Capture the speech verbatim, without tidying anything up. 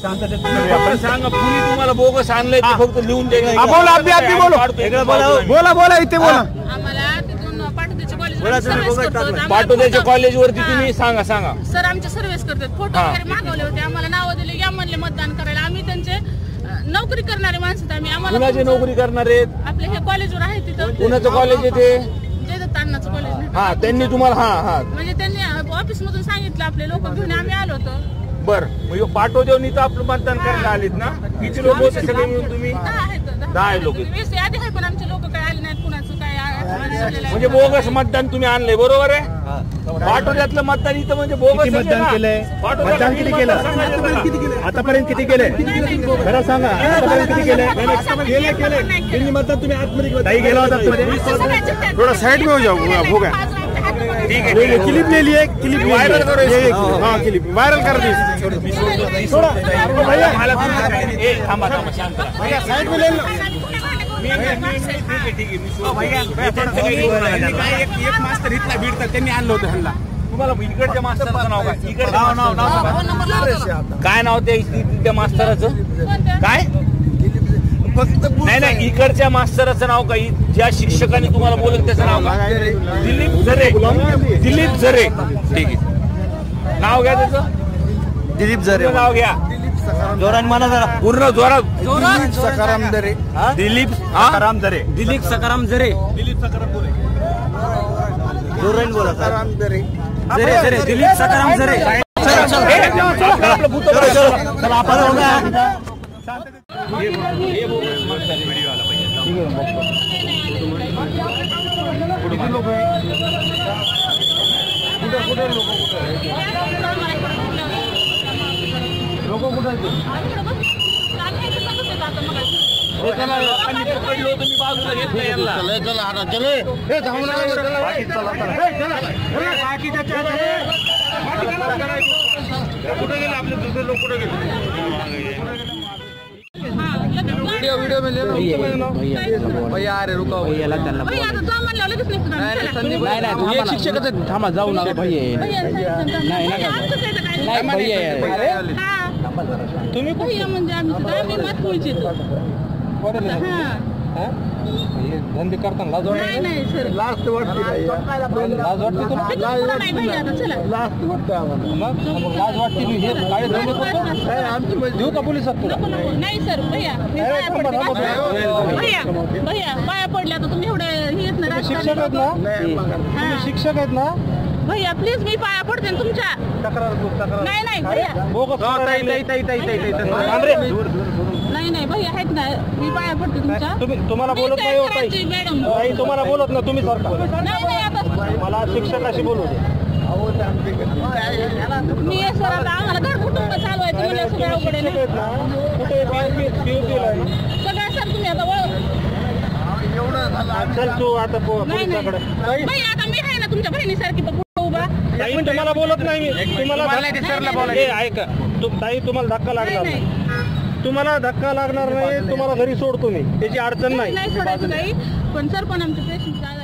शांततेत सांगा. कुणी तुम्हाला बोगस आणलंय ते फक्त लिहून द्या. बोला अभि अभि बोलो बोला बोला इथे बोला. आम्हाला तिथून पाटोद्याच्या कॉलेज पाटोद्याच्या कॉलेजवरती तुम्ही सांगा सांगा. सर आमचे सर्व्हिस करतात. फोटो वगैरे मागवले होते. आम्हाला नावं दिले या म्हणले मतदान करायला. आम्ही त्यांचे नोकरी करणारे माणसं आम्ही. आम्हाला कुणाची नोकरी करणार आहेत? आपल्या हे कॉलेजवर आहे तिथं. कुणाचं कॉलेज आहे ते? जयदत्त अण्णाचं कॉलेज. हा त्यांनी तुम्हाला हा हा म्हणजे त्यांनी ऑफिस मधून सांगितलं आपले लोक घेऊन आम्ही आलो होतो. बर मग पाटोदेवनी तर आपलं मतदान करायला आलीत ना? किती लोक होते सगळे मिळून तुम्ही? दहा लोक. वीस यादी आहे पण आमचे लोक काय आले नाहीत. कुणाचं काय म्हणजे बोगस मतदान तुम्ही आणलंय बरोबर आहे. पाटोद्यातलं मतदान इथं म्हणजे बोगस मतदान केलंय. मतदान किती केलं आतापर्यंत? किती केलंय खरं सांगा. आतापर्यंत किती केलंय? केलंय केलंय किती मतदान तुम्ही आतमध्ये ताई गेला होता? थोडा साइड में हो जाओ. हो गया ठीक है. क्लिप ले लिए. क्लिप वायरल करो. हाँ क्लिप वायरल कर दी. थोड़ा भैया थांबा थांबा शांत भैया साइड में ले लो. एक मास्तर इथला भिडतात त्यांनी आणलं होतं ह्यांना. तुम्हाला इकडच्या मास्तराचं नाव काय? इकडच्या काय नाव त्या मास्तराचं काय? फक्त नाही नाही इकडच्या मास्तराचं नाव काही ज्या शिक्षकांनी तुम्हाला बोलत त्याचं नाव काय? दिलीप झरे. दिलीप झरे ठीक आहे. नाव घ्या त्याचं. दिलीप झरे नाव घ्या. जोरान म्हणा जरा पूर्ण जोरात. दिलीप सकाराम झरे. दिलीप सकाराम झरे. दिलीप सकाराम झरे. दिलीप सकाराम बोले. जोरान बोला. सकाराम झरे. झरे झरे दिलीप सकाराम झरे. चला आपण होगा. किती लोक आहे? कुठे कुठे लोक कुठे लोक कुठे कुठे गेले आपले दुसरे लोक कुठे गेले? वीडियो वीडियो में ले लो भैया. अरे रुको भैया त्यांना नाही नाही तू एक शिक्षक थांबा जाऊ नका भैया. नाही नाही भैया तुम्ही भैया म्हणजे आम्ही मत पोळीचे धंदे करताना लाज वाटते? नाही सर लास्ट वाटते. लाज वाटते तुला? लास्ट वाटतं आम्हाला. मग लाज वाटते हे काय धंदे करतो? आमची देऊ का पोलिसात तुला? नाही सर भैया भैया भैया पाया पडल्या तर तुम्ही एवढे हे येत ना. शिक्षक आहेत ना? तुम्ही शिक्षक आहेत ना? भैया प्लीज मी पाया पडते तुमच्या. तक्रार नाही नाही भैया नाही नाही भैया आहेत ना. मी पाया पडते तुमच्या. तुम्ही तुम्हाला बोलत नाही होत मॅडम. नाही तुम्हाला बोलत ना तुम्ही सरकार. नाही नाही आता मला शिक्षकाशी बोलू दे. मी सर आता आम्हाला घर कुटुंब चालवायचं म्हणजे सगळं अवघड आहे ना. सगळं सर तुम्ही आता चल तू आता पोलिसाकडे. भैया आता मी आहे ना तुमच्या बहिणीसारखी उभा. तुम्हाला बोलत नाही मी. तुम्हाला ऐका ताई तुम्हाला धक्का लागणार नाही. तुम्हाला धक्का लागणार नाही. तुम्हाला घरी सोडतो मी. त्याची अडचण नाही. नाही सोडायचं नाही पण सर पण आमचे पेशंट